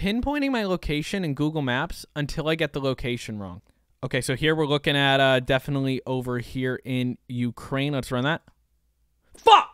pinpointing my location in Google Maps until I get the location wrong. Okay, so here we're looking at definitely over here in Ukraine. Let's run that. Fuck!